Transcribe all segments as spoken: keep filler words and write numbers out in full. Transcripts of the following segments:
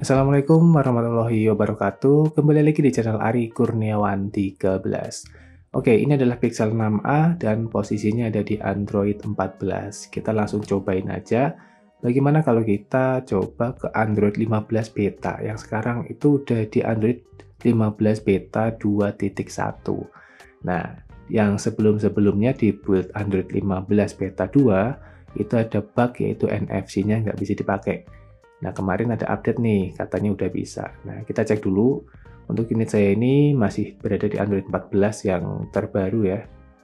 Assalamualaikum warahmatullahi wabarakatuh. Kembali lagi di channel Ari Kurniawan tiga belas. Oke, ini adalah Pixel enam a dan posisinya ada di Android empat belas. Kita langsung cobain aja. Bagaimana kalau kita coba ke Android lima belas beta yang sekarang itu udah di Android lima belas beta dua titik satu. Nah, yang sebelum-sebelumnya di build Android lima belas beta dua itu ada bug yaitu N F C-nya nggak bisa dipakai. Nah, kemarin ada update nih, katanya udah bisa. Nah, kita cek dulu. Untuk unit saya ini masih berada di Android empat belas yang terbaru ya.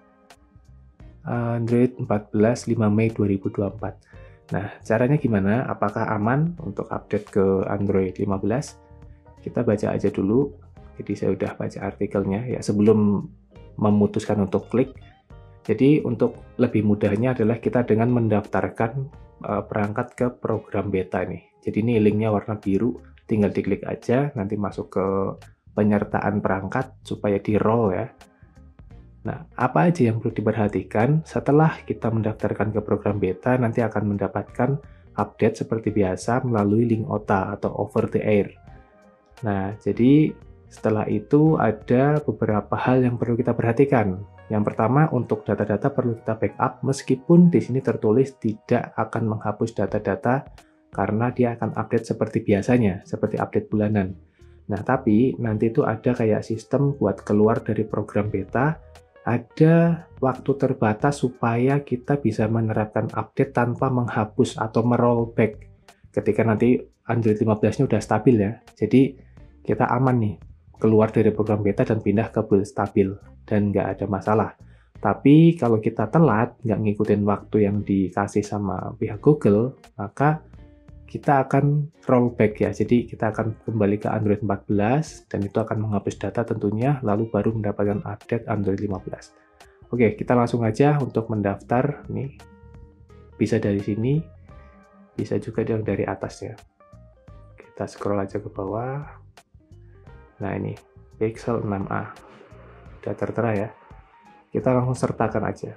Android empat belas lima Mei dua ribu dua puluh empat. Nah, caranya gimana? Apakah aman untuk update ke Android lima belas? Kita baca aja dulu. Jadi saya udah baca artikelnya ya sebelum memutuskan untuk klik. Jadi untuk lebih mudahnya adalah kita dengan mendaftarkan uh, perangkat ke program beta nih. Jadi ini linknya warna biru, tinggal diklik aja, nanti masuk ke penyertaan perangkat supaya di roll ya. Nah, apa aja yang perlu diperhatikan setelah kita mendaftarkan ke program beta, nanti akan mendapatkan update seperti biasa melalui link O T A atau over the air. Nah, jadi setelah itu ada beberapa hal yang perlu kita perhatikan. Yang pertama, untuk data-data perlu kita backup meskipun di sini tertulis tidak akan menghapus data-data karena dia akan update seperti biasanya, seperti update bulanan. Nah, tapi nanti itu ada kayak sistem buat keluar dari program beta, ada waktu terbatas supaya kita bisa menerapkan update tanpa menghapus atau merollback ketika nanti Android lima belas-nya udah stabil ya. Jadi kita aman nih, keluar dari program beta dan pindah ke build stabil dan nggak ada masalah. Tapi kalau kita telat, nggak ngikutin waktu yang dikasih sama pihak Google, maka kita akan rollback ya. Jadi kita akan kembali ke Android empat belas dan itu akan menghapus data tentunya, lalu baru mendapatkan update Android lima belas. Oke, kita langsung aja untuk mendaftar. Nih, bisa dari sini, bisa juga dari atas ya. Kita scroll aja ke bawah. Nah ini, Pixel enam a. Udah tertera ya. Kita langsung sertakan aja.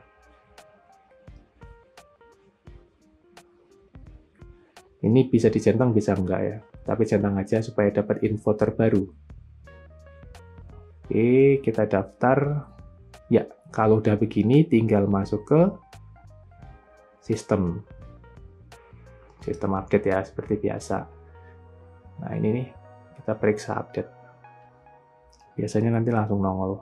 Ini bisa dicentang, bisa enggak ya. Tapi centang aja supaya dapat info terbaru. Oke, kita daftar. Ya, kalau udah begini tinggal masuk ke sistem. Sistem update ya, seperti biasa. Nah ini nih, kita periksa update. Biasanya nanti langsung nongol.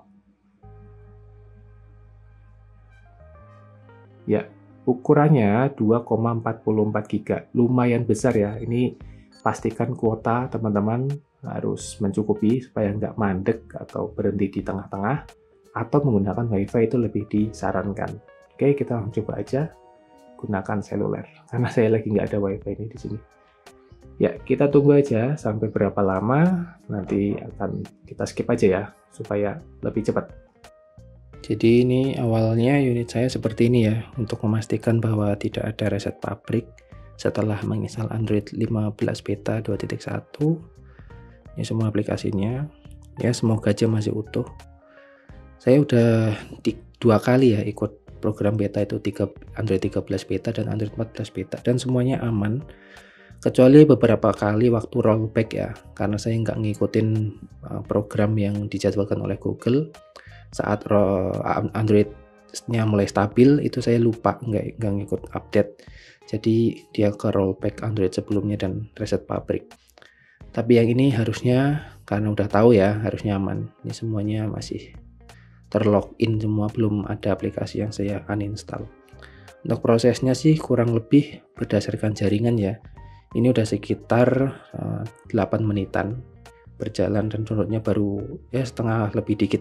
Ya, ukurannya dua koma empat empat giga, lumayan besar ya. Ini pastikan kuota teman-teman harus mencukupi supaya nggak mandek atau berhenti di tengah-tengah, atau menggunakan WiFi itu lebih disarankan. Oke, kita langsung coba aja gunakan seluler, karena saya lagi nggak ada WiFi ini di sini. Ya, kita tunggu aja sampai berapa lama, nanti akan kita skip aja ya, supaya lebih cepat. Jadi ini awalnya unit saya seperti ini ya, untuk memastikan bahwa tidak ada reset pabrik setelah menginstal Android lima belas beta dua titik satu. Ini semua aplikasinya, ya semoga aja masih utuh. Saya udah di, dua kali ya ikut program beta itu, tiga, Android tiga belas beta dan Android empat belas beta, dan semuanya aman. Kecuali beberapa kali waktu rollback ya, karena saya nggak ngikutin program yang dijadwalkan oleh Google. Saat Android-nya mulai stabil, itu saya lupa nggak, nggak ngikut update. Jadi dia ke rollback Android sebelumnya dan reset pabrik. Tapi yang ini harusnya, karena udah tahu ya, harusnya aman. Ini semuanya masih terlogin semua, belum ada aplikasi yang saya uninstall. Untuk prosesnya sih kurang lebih berdasarkan jaringan ya. Ini udah sekitar uh, delapan menitan berjalan dan downloadnya baru ya setengah lebih dikit.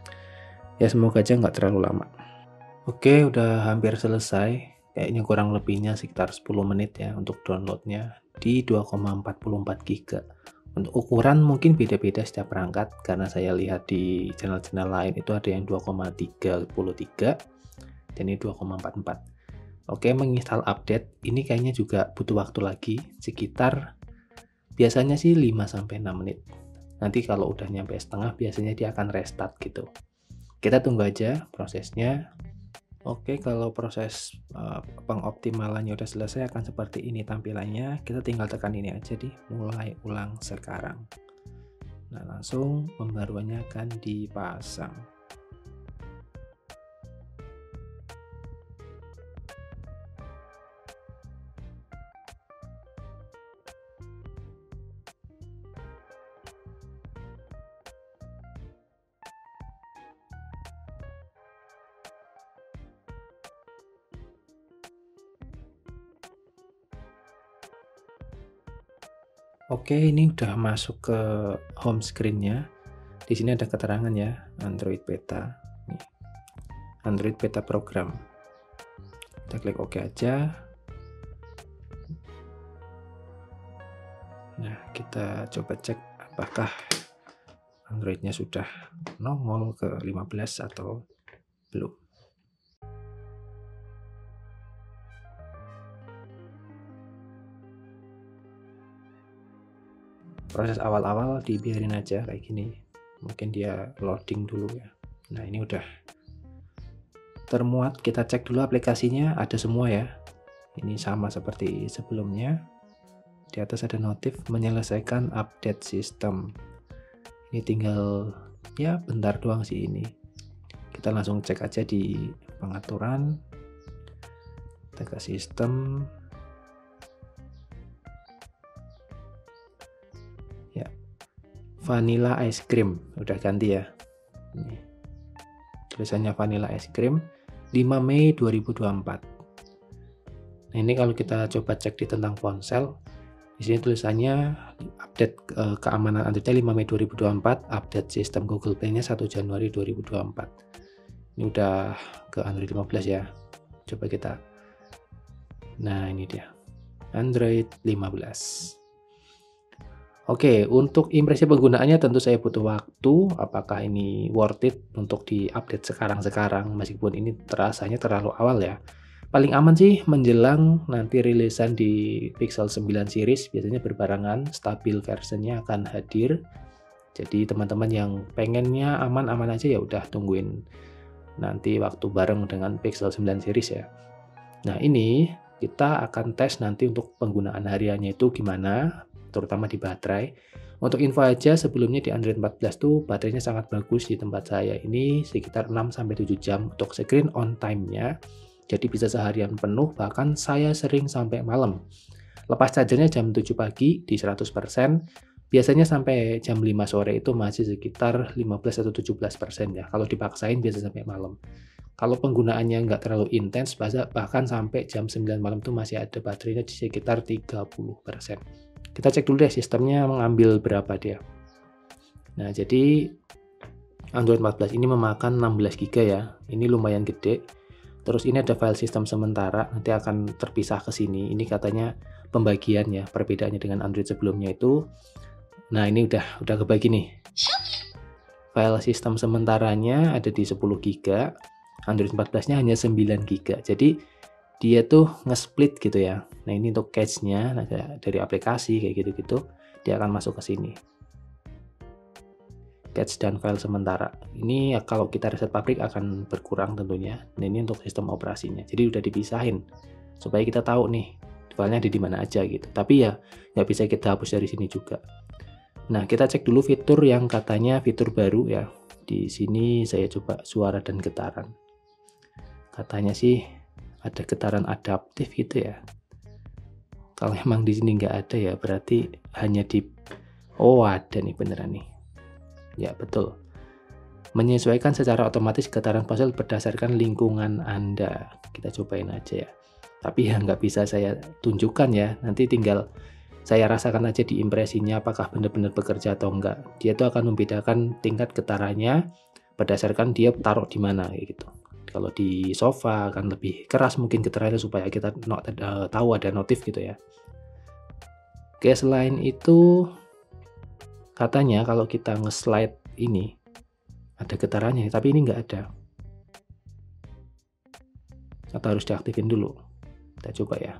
Ya semoga aja nggak terlalu lama. Oke, udah hampir selesai. Kayaknya kurang lebihnya sekitar sepuluh menit ya untuk downloadnya di dua koma empat empat giga. Untuk ukuran mungkin beda-beda setiap perangkat, karena saya lihat di channel-channel lain itu ada yang dua koma tiga tiga dan ini dua koma empat empat. Oke, menginstal update ini kayaknya juga butuh waktu lagi, sekitar biasanya sih lima sampai enam menit. Nanti kalau udah nyampe setengah biasanya dia akan restart gitu. Kita tunggu aja prosesnya. Oke, kalau proses uh, pengoptimalannya udah selesai akan seperti ini tampilannya. Kita tinggal tekan ini aja di mulai ulang sekarang. Nah, langsung pembaruannya akan dipasang. Oke, ini udah masuk ke home screen-nya. Di sini ada keterangan ya, Android Beta. Nih, Android Beta Program. Kita klik OK aja. Nah, kita coba cek apakah Android-nya sudah nongol ke lima belas atau belum. Proses awal-awal dibiarin aja kayak gini, mungkin dia loading dulu ya. Nah, ini udah termuat. Kita cek dulu aplikasinya, ada semua ya, ini sama seperti sebelumnya. Di atas ada notif menyelesaikan update sistem. Ini tinggal ya bentar doang sih ini. Kita langsung cek aja di pengaturan, kita ke sistem ya, vanilla ice cream udah ganti ya. Ini tulisannya vanilla ice cream lima Mei dua ribu dua puluh empat. Nah, ini kalau kita coba cek di tentang ponsel, di sini tulisannya update uh, keamanan Android lima Mei dua ribu dua puluh empat, update sistem Google Play-nya satu Januari dua ribu dua puluh empat. Ini udah ke Android lima belas ya. Coba kita. Nah, ini dia. Android lima belas. Oke, untuk impresi penggunaannya tentu saya butuh waktu. Apakah ini worth it untuk diupdate sekarang-sekarang meskipun ini terasanya terlalu awal ya. Paling aman sih menjelang nanti rilisan di Pixel sembilan series, biasanya berbarengan, stabil versinya akan hadir. Jadi teman-teman yang pengennya aman-aman aja ya udah tungguin nanti waktu bareng dengan Pixel sembilan series ya. Nah, ini kita akan tes nanti untuk penggunaan hariannya itu gimana, terutama di baterai. Untuk info aja, sebelumnya di Android empat belas tuh baterainya sangat bagus di tempat saya. Ini sekitar enam sampai tujuh jam untuk screen on time-nya. Jadi bisa seharian penuh, bahkan saya sering sampai malam. Lepas chargernya jam tujuh pagi di seratus persen. Biasanya sampai jam lima sore itu masih sekitar lima belas atau tujuh belas persen ya. Kalau dipaksain biasa sampai malam. Kalau penggunaannya nggak terlalu intens, bahkan sampai jam sembilan malam itu masih ada baterainya di sekitar tiga puluh persen. Kita cek dulu deh sistemnya mengambil berapa dia. Nah, jadi Android empat belas ini memakan enam belas giga ya. Ini lumayan gede. Terus ini ada file sistem sementara, nanti akan terpisah ke sini. Ini katanya pembagian ya, perbedaannya dengan Android sebelumnya itu. Nah, ini udah udah kebagi nih. File sistem sementaranya ada di sepuluh giga. Android empat belas-nya hanya sembilan giga. Jadi dia tuh nge-split gitu ya. Nah, ini untuk cache-nya nah, dari aplikasi kayak gitu-gitu, dia akan masuk ke sini. Cache dan file sementara. Ini ya, kalau kita reset pabrik akan berkurang tentunya. Nah, ini untuk sistem operasinya. Jadi udah dipisahin supaya kita tahu nih filenya ada di mana aja gitu. Tapi ya nggak bisa kita hapus dari sini juga. Nah, kita cek dulu fitur yang katanya fitur baru ya. Di sini saya coba suara dan getaran. Katanya sih ada getaran adaptif gitu ya. Kalau emang di sini nggak ada ya, berarti hanya di... Oh, ada nih beneran nih. Ya, betul. Menyesuaikan secara otomatis getaran ponsel berdasarkan lingkungan Anda. Kita cobain aja ya. Tapi ya nggak bisa saya tunjukkan ya. Nanti tinggal saya rasakan aja di impresinya apakah benar-benar bekerja atau enggak. Dia tuh akan membedakan tingkat getarannya berdasarkan dia taruh di mana kayak gitu. Kalau di sofa akan lebih keras mungkin getarannya supaya kita not, uh, tahu ada notif gitu ya. Oke, selain itu katanya kalau kita nge-slide ini ada getarannya, tapi ini nggak ada. Atau harus diaktifin dulu. Kita coba ya.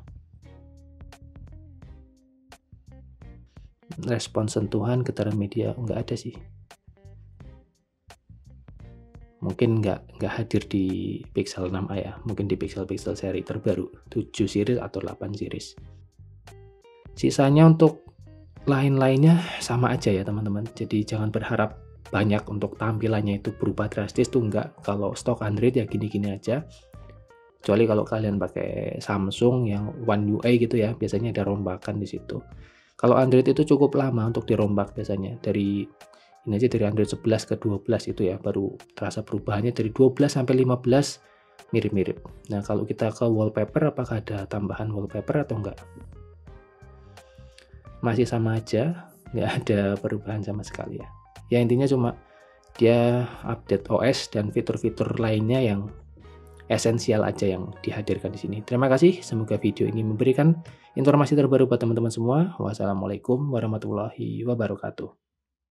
Respon sentuhan, getaran media nggak ada sih. mungkin nggak nggak hadir di Pixel enam a ya, mungkin di Pixel-Pixel seri terbaru, tujuh series atau delapan series. Sisanya untuk lain-lainnya sama aja ya teman-teman, jadi jangan berharap banyak untuk tampilannya itu berubah drastis tuh enggak. Kalau stok Android ya gini-gini aja, kecuali kalau kalian pakai Samsung yang One U I gitu ya, biasanya ada rombakan di situ. Kalau Android itu cukup lama untuk dirombak biasanya, dari ini aja dari Android sebelas ke dua belas itu ya, baru terasa perubahannya. Dari dua belas sampai lima belas mirip-mirip. Nah kalau kita ke wallpaper, apakah ada tambahan wallpaper atau enggak? Masih sama aja, nggak ada perubahan sama sekali ya. Ya intinya cuma dia update O S dan fitur-fitur lainnya yang esensial aja yang dihadirkan di sini. Terima kasih, semoga video ini memberikan informasi terbaru buat teman-teman semua. Wassalamualaikum warahmatullahi wabarakatuh.